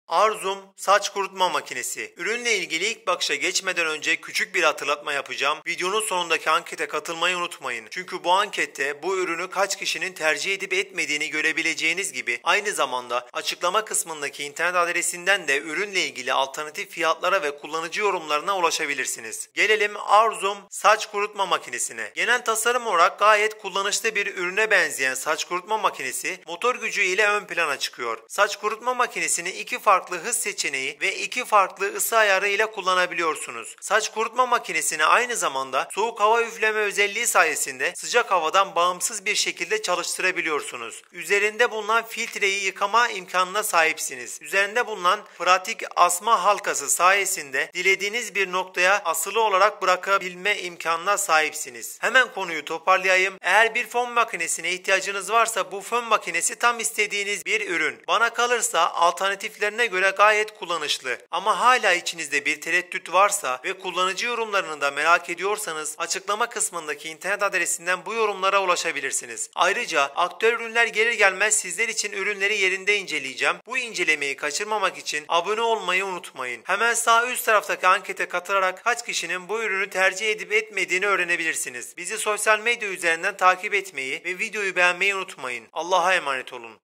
Arzum saç kurutma makinesi. Ürünle ilgili ilk bakışa geçmeden önce küçük bir hatırlatma yapacağım. Videonun sonundaki ankete katılmayı unutmayın. Çünkü bu ankette bu ürünü kaç kişinin tercih edip etmediğini görebileceğiniz gibi aynı zamanda açıklama kısmındaki internet adresinden de ürünle ilgili alternatif fiyatlara ve kullanıcı yorumlarına ulaşabilirsiniz. Gelelim Arzum saç kurutma makinesine. Genel tasarım olarak gayet kullanışlı bir ürüne benzeyen saç kurutma makinesi motor gücü ile ön plana çıkıyor. Saç kurutma makinesini iki farklı hız seçeneği ve iki farklı ısı ayarı ile kullanabiliyorsunuz. Saç kurutma makinesini aynı zamanda soğuk hava üfleme özelliği sayesinde sıcak havadan bağımsız bir şekilde çalıştırabiliyorsunuz. Üzerinde bulunan filtreyi yıkama imkanına sahipsiniz. Üzerinde bulunan pratik asma halkası sayesinde dilediğiniz bir noktaya asılı olarak bırakabilme imkanına sahipsiniz. Hemen konuyu toparlayayım. Eğer bir fön makinesine ihtiyacınız varsa bu fön makinesi tam istediğiniz bir ürün. Bana kalırsa alternatiflerine göre gayet kullanışlı. Ama hala içinizde bir tereddüt varsa ve kullanıcı yorumlarını da merak ediyorsanız açıklama kısmındaki internet adresinden bu yorumlara ulaşabilirsiniz. Ayrıca aktüel ürünler gelir gelmez sizler için ürünleri yerinde inceleyeceğim. Bu incelemeyi kaçırmamak için abone olmayı unutmayın. Hemen sağ üst taraftaki ankete katılarak kaç kişinin bu ürünü tercih edip etmediğini öğrenebilirsiniz. Bizi sosyal medya üzerinden takip etmeyi ve videoyu beğenmeyi unutmayın. Allah'a emanet olun.